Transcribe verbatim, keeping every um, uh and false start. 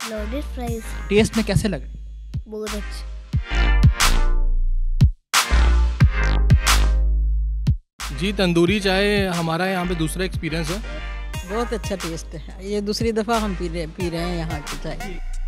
Loaded fries. Test में कैसे लगे? बहुत अच्छे। जी तंदूरी चाय हमारा यहाँ पे दूसरा एक्सपीरियंस है। बहुत अच्छा टेस्ट है, ये दूसरी दफ़ा हम पी रहे पी रहे हैं यहाँ की चाय।